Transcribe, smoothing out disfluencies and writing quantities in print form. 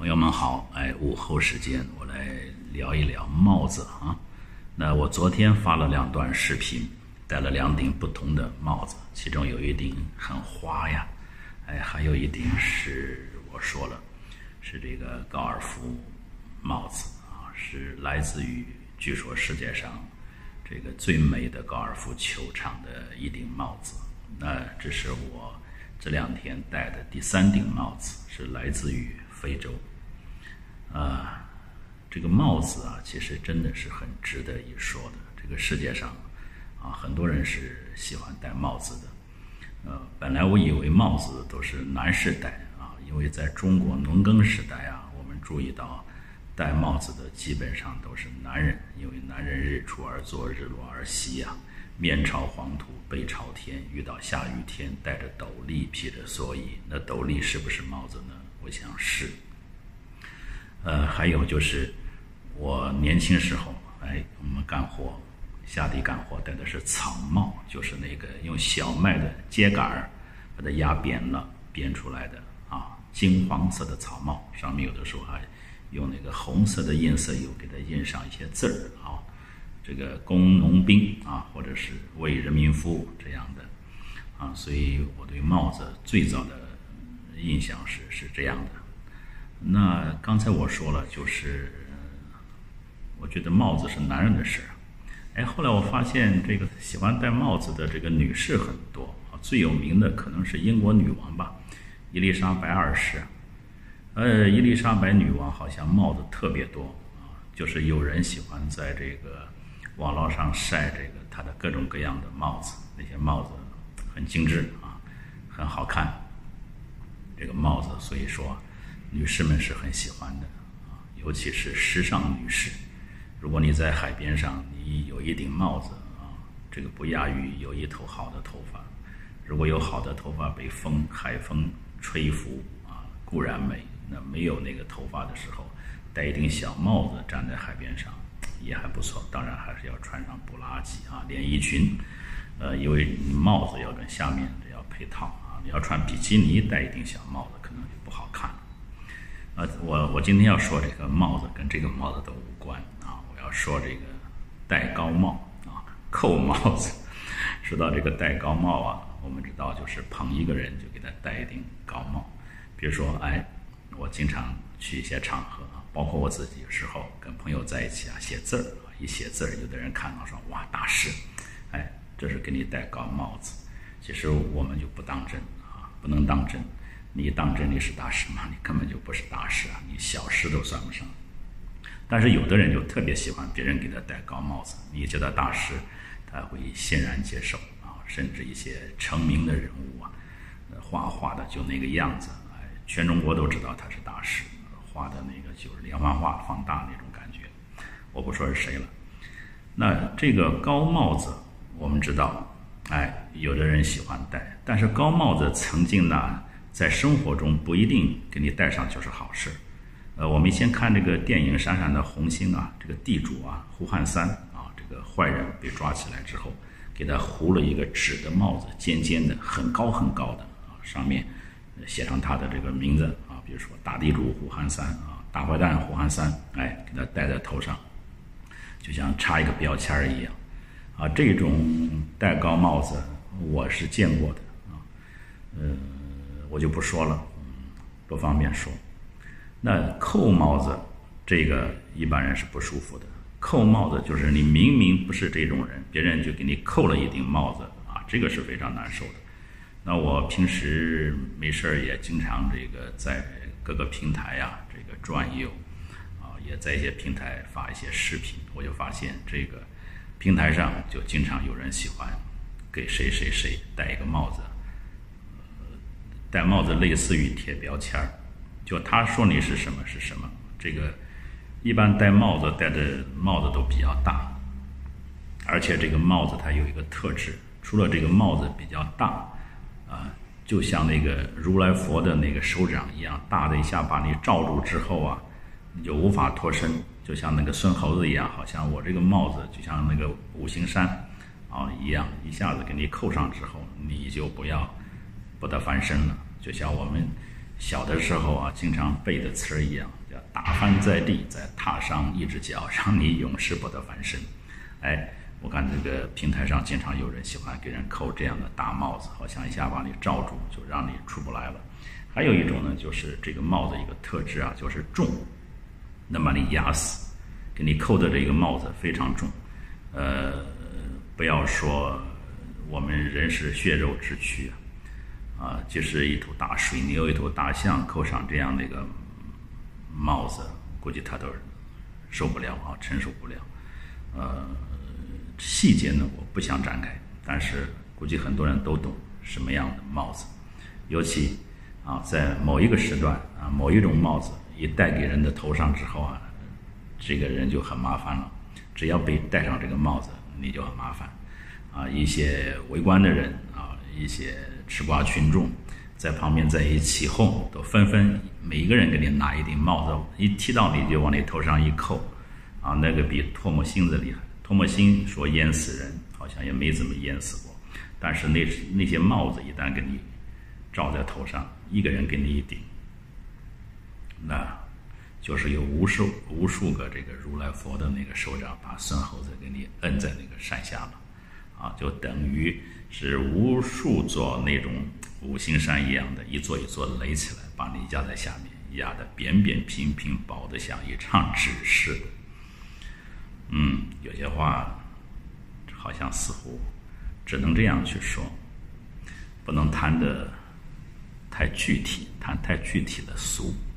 朋友们好，午后时间我来聊一聊帽子啊。那我昨天发了2段视频，戴了2顶不同的帽子，其中有一顶很花呀，还有一顶是我说了，是这个高尔夫帽子啊，是来自于据说世界上这个最美的高尔夫球场的一顶帽子。那这是我这2天戴的第3顶帽子，是来自于非洲。这个帽子啊，其实真的是很值得一说的。这个世界上啊，很多人是喜欢戴帽子的。本来我以为帽子都是男士戴啊，因为在中国农耕时代啊，我们注意到戴帽子的基本上都是男人，因为男人日出而作，日落而息呀，面朝黄土背朝天，遇到下雨天戴着斗笠披着蓑衣，那斗笠是不是帽子呢？我想是。还有就是我年轻时候，我们干活，下地干活戴的是草帽，就是那个用小麦的秸秆把它压扁了编出来的啊，金黄色的草帽，上面有的时候还用那个红色的印色油给它印上一些字儿啊，这个工农兵啊，或者是为人民服务这样的啊，所以我对帽子最早的印象是这样的。那刚才我说了，就是我觉得帽子是男人的事。后来我发现这个喜欢戴帽子的这个女士很多啊，最有名的可能是英国女王吧，伊丽莎白2世。伊丽莎白女王好像帽子特别多啊，就是有人喜欢在这个网络上晒这个她的各种各样的帽子，那些帽子很精致啊，很好看。这个帽子，所以说女士们是很喜欢的啊，尤其是时尚女士。如果你在海边上，你有一顶帽子啊，这个不亚于有一头好的头发。如果有好的头发被海风吹拂啊，固然美。那没有那个头发的时候，戴一顶小帽子站在海边上也还不错。当然还是要穿上布拉吉啊，连衣裙，因为你帽子要跟下面要配套啊。你要穿比基尼戴一顶小帽子，可能就不好看了。我今天要说这个帽子跟这个帽子都无关啊，我要说这个戴高帽啊，扣帽子。说到这个戴高帽啊，我们知道就是捧一个人就给他戴一顶高帽。比如说我经常去一些场合啊，包括我自己有时候跟朋友在一起啊，写字儿啊，一写字儿，有的人看到说哇大师，这是给你戴高帽子。其实我们就不当真啊，不能当真。你当真你是大师吗？你根本就不是大师啊，你小师都算不上。但是有的人就特别喜欢别人给他戴高帽子，你叫他大师，他会欣然接受啊。甚至一些成名的人物啊，画的就那个样子，全中国都知道他是大师，画的那个就是连环画放大那种感觉。我不说是谁了。那这个高帽子我们知道，有的人喜欢戴，但是高帽子曾经呢，在生活中不一定给你戴上就是好事。我们先看这个电影《闪闪的红星》啊，这个地主啊，胡汉三啊，这个坏人被抓起来之后，给他糊了一个纸的帽子，尖尖的，很高很高的啊，上面写上他的这个名字啊，比如说大地主胡汉三啊，大坏蛋胡汉三，给他戴在头上，就像插一个标签一样啊。这种戴高帽子我是见过的啊，我就不说了，不方便说。那扣帽子，这个一般人是不舒服的。扣帽子就是你明明不是这种人，别人就给你扣了一顶帽子啊，这个是非常难受的。那我平时没事也经常这个在各个平台啊，这个转悠啊，也在一些平台发一些视频，我就发现这个平台上就经常有人喜欢给谁谁谁戴一个帽子，戴帽子类似于贴标签儿，就他说你是什么是什么。这个一般戴帽子戴的帽子都比较大，而且这个帽子它有一个特质，除了这个帽子比较大就像那个如来佛的那个手掌一样大的，一下把你罩住之后啊，你就无法脱身，就像那个孙猴子一样，好像我这个帽子就像那个五行山啊一样，一下子给你扣上之后，你就不得翻身了。就像我们小的时候啊，经常背的词儿一样，叫打翻在地，再踏上一只脚，让你永世不得翻身。哎，我看这个平台上经常有人喜欢给人扣这样的大帽子，好像一下把你罩住，就让你出不来了。还有一种呢，就是这个帽子一个特质啊，就是重，能把你压死。给你扣的这个帽子非常重，不要说我们人是血肉之躯就是一头大水牛、一头大象扣上这样的一个帽子，估计他都受不了啊，承受不了。细节呢我不想展开，但是估计很多人都懂什么样的帽子，尤其在某一个时段某一种帽子一戴给人的头上之后这个人就很麻烦了。只要被戴上这个帽子，你就很麻烦一些围观的人一些吃瓜群众在旁边在一起哄，都纷纷每一个人给你拿一顶帽子，一踢到你就往你头上一扣那个比唾沫星子厉害。唾沫星说淹死人，好像也没怎么淹死过，但是那些帽子一旦给你罩在头上，一个人给你一顶，那就是有无数个这个如来佛的那个手掌把孙猴子给你摁在那个山下了就等于是无数座那种五行山一样的一座一座垒起来，把你压在下面，压得扁扁平平，薄得像一张纸似的。有些话好像似乎只能这样去说，不能谈得太具体，谈太具体的俗。